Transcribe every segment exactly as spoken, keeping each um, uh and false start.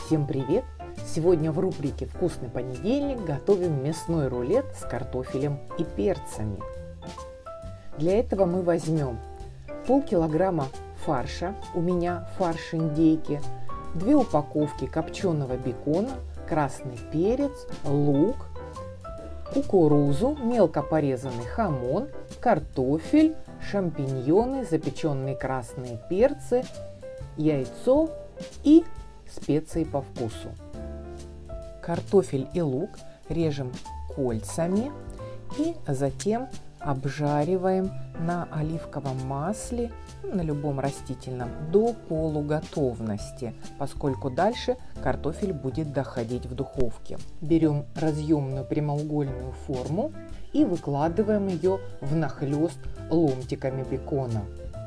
Всем привет! Сегодня в рубрике «Вкусный понедельник» готовим мясной рулет с картофелем и перцами. Для этого мы возьмем полкилограмма фарша, у меня фарш индейки, две упаковки копченого бекона, красный перец, лук, кукурузу, мелко порезанный хамон, картофель, шампиньоны, запеченные красные перцы, яйцо и специи по вкусу. Картофель и лук режем кольцами и затем обжариваем на оливковом масле, на любом растительном, до полуготовности, поскольку дальше картофель будет доходить в духовке. Берем разъемную прямоугольную форму и выкладываем ее внахлёст ломтиками бекона.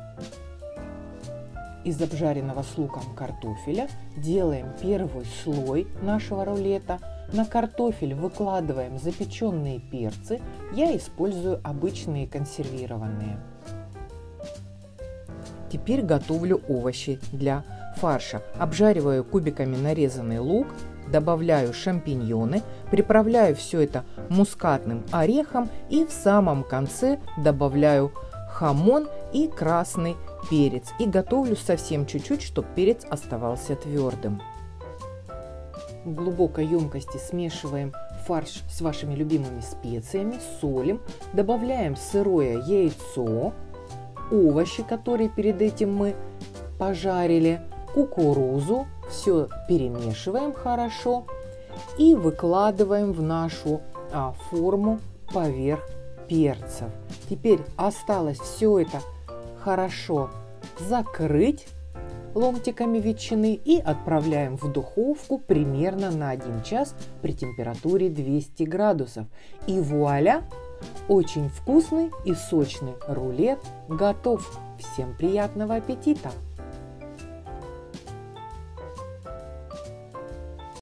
Из обжаренного с луком картофеля делаем первый слой нашего рулета. На картофель выкладываем запеченные перцы. Я использую обычные консервированные. Теперь готовлю овощи для фарша. Обжариваю кубиками нарезанный лук, добавляю шампиньоны, приправляю все это мускатным орехом и в самом конце добавляю хамон и красный перец. И готовлю совсем чуть-чуть, чтобы перец оставался твердым. В глубокой емкости смешиваем фарш с вашими любимыми специями, солим, добавляем сырое яйцо, овощи, которые перед этим мы пожарили, кукурузу, все перемешиваем хорошо и выкладываем в нашу а, форму поверх перцев. Теперь осталось все это хорошо закрыть ломтиками ветчины и отправляем в духовку примерно на один час при температуре двести градусов. И вуаля! Очень вкусный и сочный рулет готов. Всем приятного аппетита!